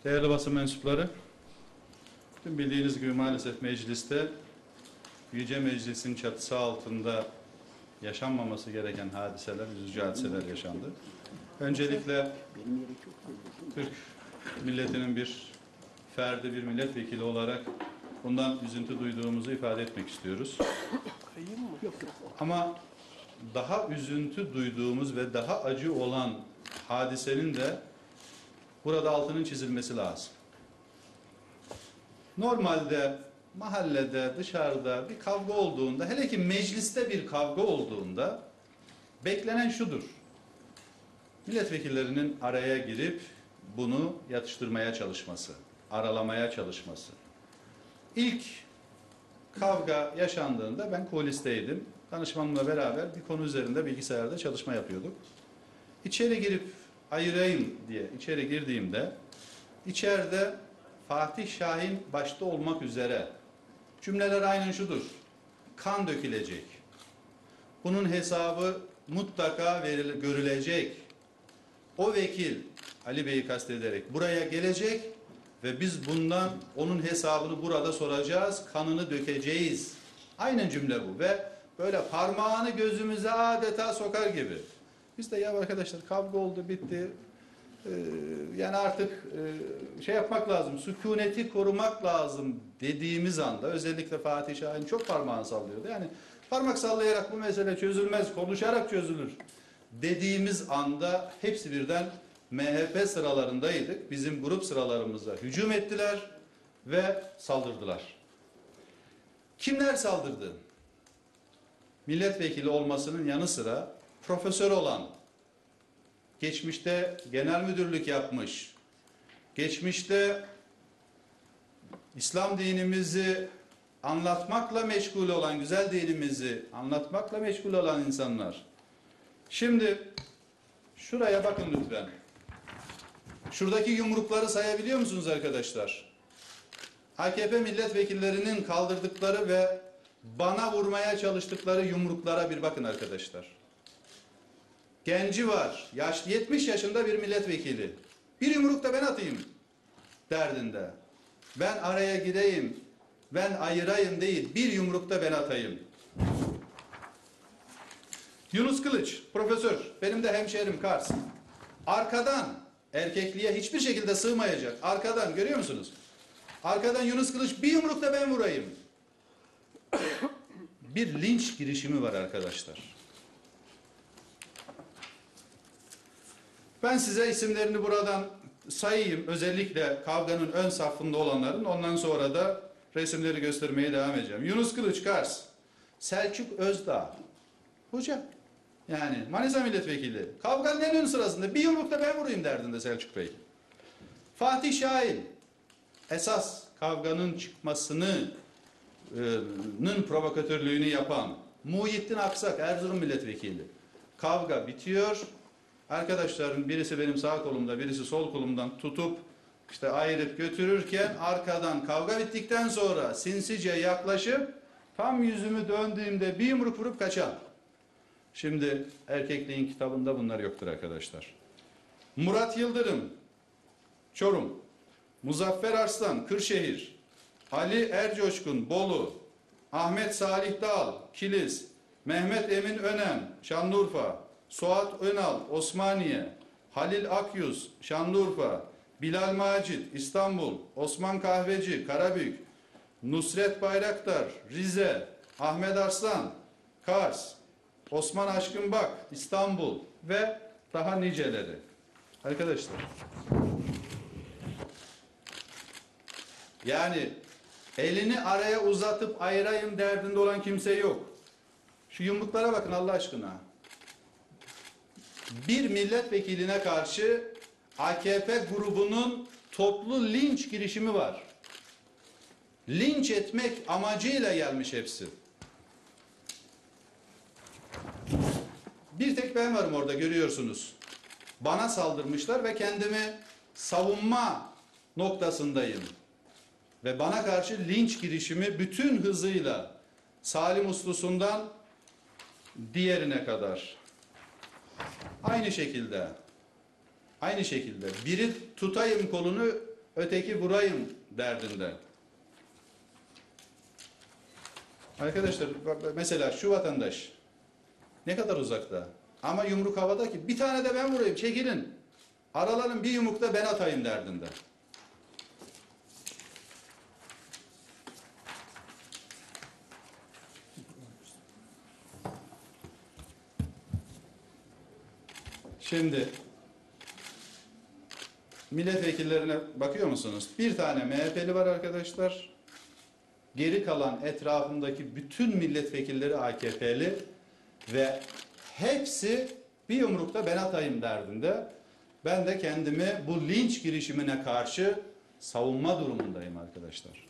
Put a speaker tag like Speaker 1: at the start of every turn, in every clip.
Speaker 1: Değerli basın mensupları, tüm bildiğiniz gibi maalesef mecliste, Yüce Meclis'in çatısı altında yaşanmaması gereken hadiseler, üzücü hadiseler yaşandı. Öncelikle Türk milletinin bir ferdi, bir milletvekili olarak bundan üzüntü duyduğumuzu ifade etmek istiyoruz. Ama daha üzüntü duyduğumuz ve daha acı olan hadisenin de burada altının çizilmesi lazım. Normalde mahallede, dışarıda bir kavga olduğunda, hele ki mecliste bir kavga olduğunda beklenen şudur: milletvekillerinin araya girip bunu yatıştırmaya çalışması, aralamaya çalışması. İlk kavga yaşandığında ben kulisteydim. Danışmanımla beraber bir konu üzerinde bilgisayarda çalışma yapıyorduk. İçeri girip ayırayım diye içeri girdiğimde içeride Fatih Şahin başta olmak üzere cümleler aynen şudur: kan dökülecek. Bunun hesabı mutlaka görülecek. O vekil, Ali Bey'i kastederek, buraya gelecek ve biz bundan onun hesabını burada soracağız, kanını dökeceğiz. Aynen cümle bu ve böyle parmağını gözümüze adeta sokar gibi. Biz de ya arkadaşlar kavga oldu, bitti. Yani artık şey yapmak lazım, sükuneti korumak lazım dediğimiz anda, özellikle Fatih Şahin çok parmağını sallıyordu. Yani parmak sallayarak bu mesele çözülmez, konuşarak çözülür dediğimiz anda hepsi birden MHP sıralarındaydık. Bizim grup sıralarımıza hücum ettiler ve saldırdılar. Kimler saldırdı? Milletvekili olmasının yanı sıra profesör olan, geçmişte genel müdürlük yapmış, geçmişte İslam dinimizi anlatmakla meşgul olan, güzel dinimizi anlatmakla meşgul olan insanlar. Şimdi şuraya bakın lütfen. Şuradaki yumrukları sayabiliyor musunuz arkadaşlar? AKP milletvekillerinin kaldırdıkları ve bana vurmaya çalıştıkları yumruklara bir bakın arkadaşlar. Genci var, 70 yaşında bir milletvekili. Bir yumruk da ben atayım derdinde. Ben araya gireyim, ben ayırayım değil, bir yumruk da ben atayım. Yunus Kılıç, profesör, benim de hemşehrim Kars. Arkadan, erkekliğe hiçbir şekilde sığmayacak. Arkadan, görüyor musunuz? Arkadan Yunus Kılıç, bir yumruk da ben vurayım. Bir linç girişimi var arkadaşlar. Ben size isimlerini buradan sayayım. Özellikle kavganın ön safında olanların. Ondan sonra da resimleri göstermeye devam edeceğim. Yunus Kılıç, Kars. Selçuk Özdağ. Hoca. Yani Manisa milletvekili. Kavganın en ön sırasında bir yumruk da ben vurayım derdinde Selçuk Bey. Fatih Şahin. Esas kavganın çıkmasının provokatörlüğünü yapan. Muhyiddin Aksak, Erzurum milletvekili. Kavga bitiyor. Arkadaşların birisi benim sağ kolumda, birisi sol kolumdan tutup işte ayırıp götürürken arkadan kavga bittikten sonra sinsice yaklaşıp tam yüzümü döndüğümde bir yumruk vurup kaçan. Şimdi erkekliğin kitabında bunlar yoktur arkadaşlar. Murat Yıldırım, Çorum. Muzaffer Arslan, Kırşehir. Ali Ercoşkun, Bolu. Ahmet Salih Dağ, Kilis. Mehmet Emin Önem, Şanlıurfa. Suat Önal, Osmaniye. Halil Akyüz, Şanlıurfa. Bilal Macit, İstanbul. Osman Kahveci, Karabük. Nusret Bayraktar, Rize. Ahmet Arslan, Kars. Osman Aşkınbak, İstanbul ve daha niceleri. Arkadaşlar, yani elini araya uzatıp ayırayım derdinde olan kimse yok. Şu yumruklara bakın Allah aşkına. Bir milletvekiline karşı AKP grubunun toplu linç girişimi var. Linç etmek amacıyla gelmiş hepsi. Bir tek ben varım orada, görüyorsunuz. Bana saldırmışlar ve kendimi savunma noktasındayım. Ve bana karşı linç girişimi bütün hızıyla Salim Uslu'sundan diğerine kadar. Aynı şekilde biri tutayım kolunu öteki vurayım derdinde. Arkadaşlar mesela şu vatandaş ne kadar uzakta ama yumruk havada ki bir tane de ben vurayım, çekilin. Araların bir yumruk da ben atayım derdinde. Şimdi milletvekillerine bakıyor musunuz? Bir tane MHP'li var arkadaşlar. Geri kalan etrafındaki bütün milletvekilleri AKP'li ve hepsi bir yumrukta ben atayım derdinde. Ben de kendimi bu linç girişimine karşı savunma durumundayım arkadaşlar.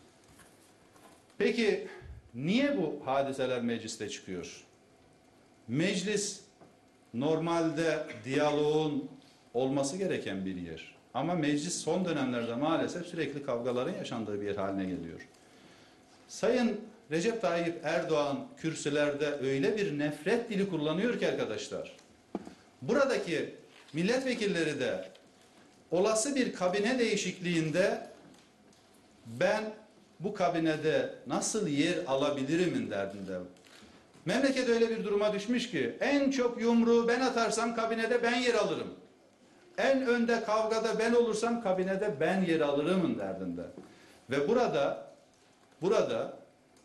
Speaker 1: Peki niye bu hadiseler mecliste çıkıyor? Meclis normalde diyaloğun olması gereken bir yer. Ama meclis son dönemlerde maalesef sürekli kavgaların yaşandığı bir yer haline geliyor. Sayın Recep Tayyip Erdoğan kürsülerde öyle bir nefret dili kullanıyor ki arkadaşlar. Buradaki milletvekilleri de olası bir kabine değişikliğinde ben bu kabinede nasıl yer alabilirimin derdinde. Memleket öyle bir duruma düşmüş ki en çok yumruğu ben atarsam kabinede ben yer alırım. En önde kavgada ben olursam kabinede ben yer alırımın derdinde. Ve burada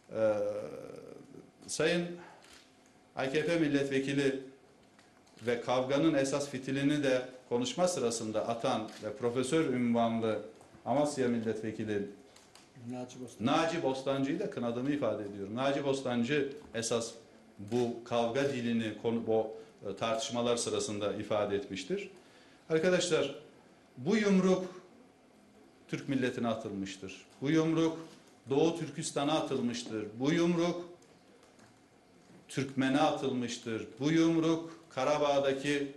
Speaker 1: Sayın AKP milletvekili ve kavganın esas fitilini de konuşma sırasında atan ve profesör ünvanlı Amasya milletvekili Naci Bostancı'yı da kınadığımı ifade ediyorum. Naci Bostancı esas bu kavga dilini bu tartışmalar sırasında ifade etmiştir. Arkadaşlar bu yumruk Türk milletine atılmıştır. Bu yumruk Doğu Türkistan'a atılmıştır. Bu yumruk Türkmen'e atılmıştır. Bu yumruk Karabağ'daki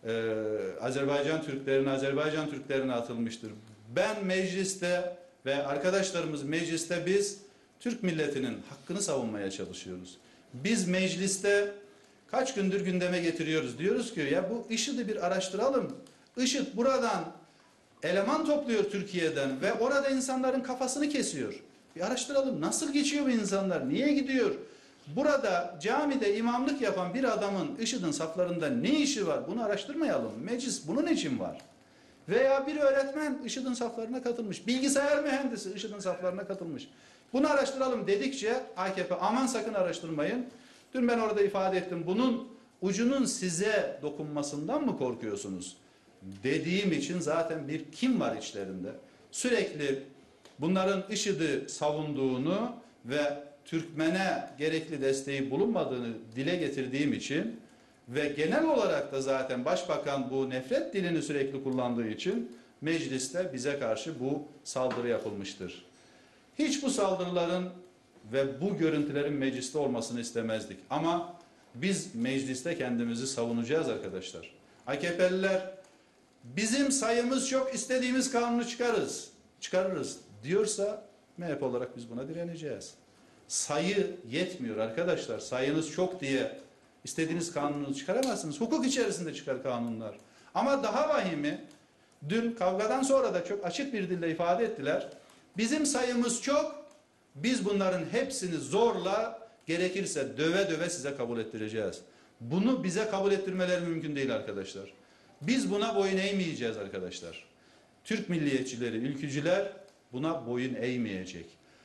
Speaker 1: Azerbaycan Türklerine atılmıştır. Ben mecliste ve arkadaşlarımız mecliste biz Türk milletinin hakkını savunmaya çalışıyoruz. Biz mecliste kaç gündür gündeme getiriyoruz. Diyoruz ki ya bu IŞİD'i bir araştıralım. IŞİD buradan eleman topluyor Türkiye'den ve orada insanların kafasını kesiyor. Bir araştıralım. Nasıl geçiyor bu insanlar? Niye gidiyor? Burada camide imamlık yapan bir adamın IŞİD'in saflarında ne işi var? Bunu araştırmayalım. Meclis bunun için var. Veya bir öğretmen IŞİD'in saflarına katılmış. Bilgisayar mühendisi IŞİD'in saflarına katılmış. Bunu araştıralım dedikçe AKP aman sakın araştırmayın. Dün ben orada ifade ettim. Bunun ucunun size dokunmasından mı korkuyorsunuz? Dediğim için zaten bir kim var içlerinde? Sürekli bunların IŞİD'i savunduğunu ve Türkmen'e gerekli desteği bulunmadığını dile getirdiğim için ve genel olarak da zaten Başbakan bu nefret dilini sürekli kullandığı için mecliste bize karşı bu saldırı yapılmıştır. Hiç bu saldırıların ve bu görüntülerin mecliste olmasını istemezdik. Ama biz mecliste kendimizi savunacağız arkadaşlar. AKP'liler bizim sayımız çok istediğimiz kanunu çıkarırız diyorsa MHP olarak biz buna direneceğiz. Sayı yetmiyor arkadaşlar. Sayınız çok diye istediğiniz kanunu çıkaramazsınız. Hukuk içerisinde çıkar kanunlar. Ama daha vahimi dün kavgadan sonra da çok açık bir dille ifade ettiler. Bizim sayımız çok. Biz bunların hepsini zorla gerekirse döve döve size kabul ettireceğiz. Bunu bize kabul ettirmeleri mümkün değil arkadaşlar. Biz buna boyun eğmeyeceğiz arkadaşlar. Türk milliyetçileri, ülkücüler buna boyun eğmeyecek.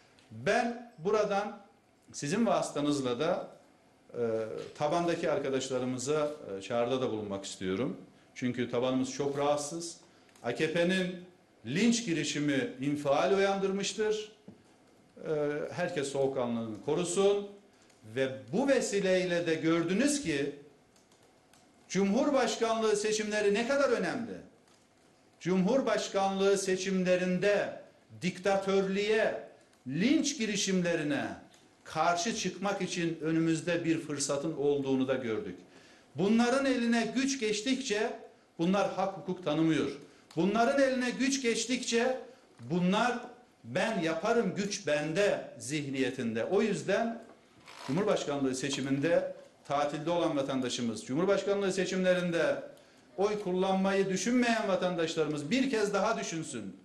Speaker 1: Ben buradan sizin vasıtanızla da tabandaki arkadaşlarımıza çağrıda da bulunmak istiyorum. Çünkü tabanımız çok rahatsız. AKP'nin linç girişimi infial uyandırmıştır. Herkes soğukkanlılığını korusun. Ve bu vesileyle de gördünüz ki Cumhurbaşkanlığı seçimleri ne kadar önemli. Cumhurbaşkanlığı seçimlerinde diktatörlüğe, linç girişimlerine karşı çıkmak için önümüzde bir fırsatın olduğunu da gördük. Bunların eline güç geçtikçe bunlar hak hukuk tanımıyor. Bunların eline güç geçtikçe bunlar ben yaparım, güç bende zihniyetinde. O yüzden Cumhurbaşkanlığı seçiminde tatilde olan vatandaşımız, Cumhurbaşkanlığı seçimlerinde oy kullanmayı düşünmeyen vatandaşlarımız bir kez daha düşünsün.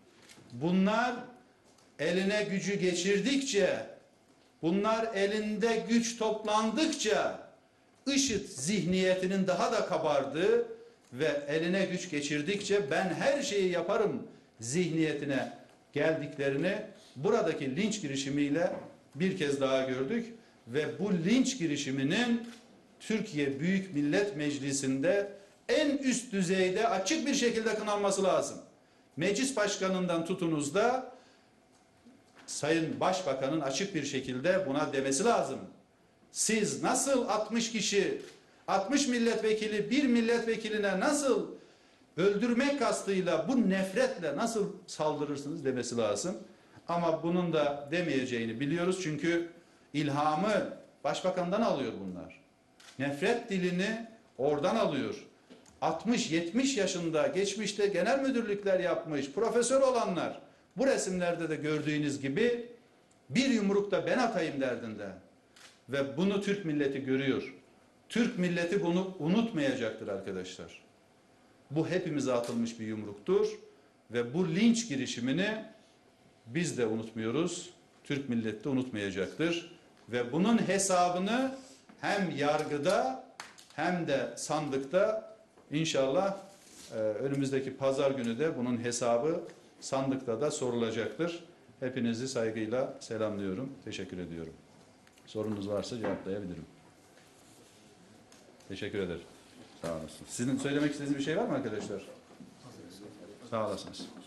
Speaker 1: bunlar eline gücü geçirdikçe, bunlar elinde güç toplandıkça IŞİD zihniyetinin daha da kabardığı ve eline güç geçirdikçe ben her şeyi yaparım zihniyetine geldiklerini buradaki linç girişimiyle bir kez daha gördük ve bu linç girişiminin Türkiye Büyük Millet Meclisi'nde en üst düzeyde açık bir şekilde kınanması lazım. Meclis başkanından tutunuz da Sayın Başbakan'ın açık bir şekilde buna demesi lazım. Siz nasıl 60 kişi, 60 milletvekili bir milletvekiline nasıl öldürmek kastıyla, bu nefretle nasıl saldırırsınız demesi lazım. Ama bunun da demeyeceğini biliyoruz çünkü ilhamı Başbakan'dan alıyor bunlar. Nefret dilini oradan alıyor. 60-70 yaşında geçmişte genel müdürlükler yapmış, profesör olanlar bu resimlerde de gördüğünüz gibi bir yumrukta ben atayım derdinde. Ve bunu Türk milleti görüyor. Türk milleti bunu unutmayacaktır arkadaşlar. Bu hepimize atılmış bir yumruktur ve bu linç girişimini biz de unutmuyoruz. Türk milleti de unutmayacaktır ve bunun hesabını hem yargıda hem de sandıkta inşallah önümüzdeki pazar günü de bunun hesabı sandıkta da sorulacaktır. Hepinizi saygıyla selamlıyorum. Teşekkür ediyorum. Sorunuz varsa cevaplayabilirim. Teşekkür ederim. Sağ olasın. Sizin söylemek istediğiniz bir şey var mı arkadaşlar? Sağ olasınız.